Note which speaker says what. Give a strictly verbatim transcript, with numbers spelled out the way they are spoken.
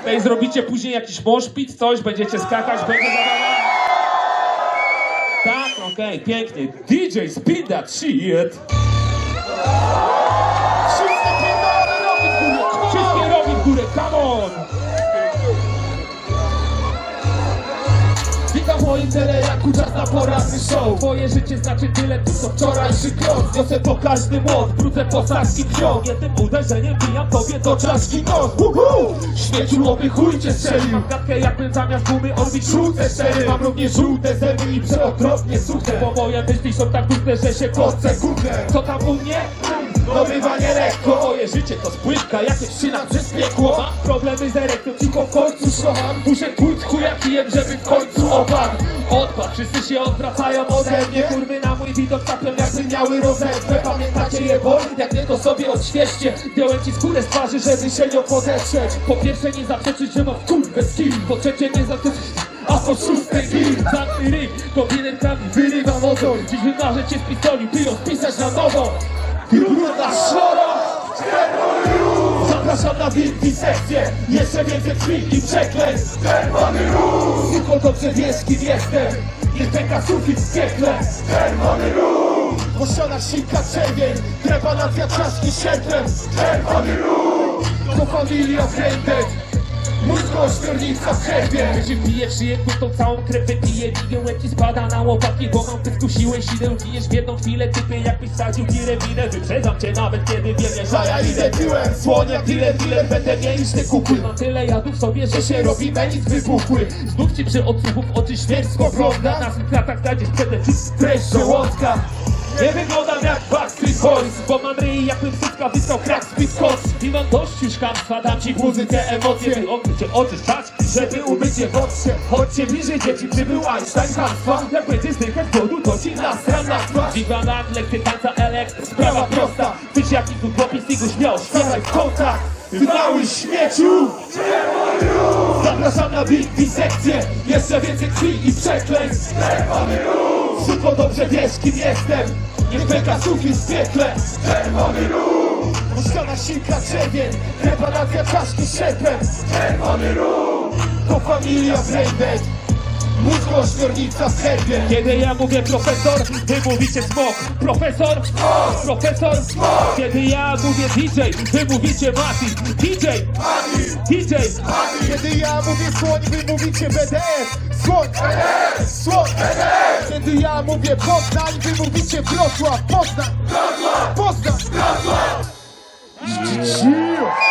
Speaker 1: Tutaj zrobicie później jakiś moshpit, coś, będziecie skakać, będzie zabawa. Tak, okej, okay, pięknie. D J, speed that shit. Wszystkie rogi w górę, come on! Witam w moim telejaku, czas na poranny show. Twoje życie znaczy tyle, co wczorajszy krok. Niosę po każdy młot, brudzę posadzki psią. Jednym uderzeniem bijam tobie do czaszki nos. Uhu! Śmieciułowy chuj cię strzeli. Mam gadkę jakbym zamiast gumy odbić żółte szczery. Mam również żółte zęby i przeokropnie suche. Bo moje myśli są tak duże, że się kostce górne. Co tam u mnie? No bywa nie lekko. Moje życie to spływka, jakieś szyna przez piekło. Mam problemy z erekcją, tylko w końcu szlocham. Muszę pójść chuja kijem, żeby w końcu opadł. Odpad, wszyscy się odwracają ode mnie. Kurwy na mój widok tapią, jakby miały rozerwę. Pamiętacie je boli? Jak nie to sobie odświeżcie. Zdjąłem ci skórę z twarzy, żeby się nią podetrzeć. Po pierwsze nie zaprzeczyć, że mam kurwę skill. Po trzecie nie zaprzeczyć, a po szóste gil. Zamknij ryj, kombinetami wyrywam ogon. Dziś wymarzę cię z pistoli, ty ją spisać na nowo. Brudna szora! Zapraszam na wisekcję. Jeszcze więcej krwi i przekleństw. Czerwony ruch! Tylko dobrze wiesz, kim jestem. Niech pęka sufit w piekle. Czerwony ruch! Oszona silka czerwień. Trepanacja czaszki sierpem. Czerwony ruch! To familia Braindead. Mózgo ośmiornica w herbie. Gdzie pije szyję, tą całą krew wypije. Migiełek ci spada na łopatki, bo mam pysku siłę. Sidę uginiesz w jedną chwilę, typie jakbyś sadził tirewinę. Wyprzedzam cię nawet kiedy wiesz, że ja idę tyłem. Słonia, tyle, tyle, będę nie niż te kukły. Mam tyle jadu w sobie, że się robi menis wybuchły. Znów ci przy odsłuchów oczy świersko ogląda. Na swych kratach znajdziesz przede wszystkim treść żołądka. Nie wyglądam jak Backstreet Boys, bo mam ryj jakbym sytka wyskał crack speed cost. I mam dość już chamstwa, dam ci w muzykę emocje. By okryć cię oczy stać, żeby umyć je w otrze. Chodźcie bliżej, dzieci, przybył Einstein chamstwa. Jak będziesz zdychać głodu, to ci nastram na twarz. Dziwa nagle, lektykanca elektro, sprawa prosta. Tyś jaki tu chłopiec, ty go śmiał, świataj w kątach. Mały śmieciu! Zapraszam na wisekcję. Jeszcze więcej krwi i przekleństw. Czerwony ruch! Tylko dobrze wiesz, kim jestem. Niech pęka sufit w piekle. Czerwony ruch! Oszczana silka czerwień. Trepanacja czaszki sierpem. Czerwony ruch! To familia Braindead. Mózgo ośmiornica w herbie. Kiedy ja mówię profesor, wy mówicie smok. Profesor, smok. Profesor, smok. Kiedy ja mówię D J, wy mówicie Mati. D J, Mati. D J, Mati. Kiedy ja mówię słoń, wy mówicie B D F. Słoń, B D F. Słoń, B D F. Kiedy ja mówię Poznań, wy mówicie Wrocław. Poznań, Wrocław. Poznań, Wrocław.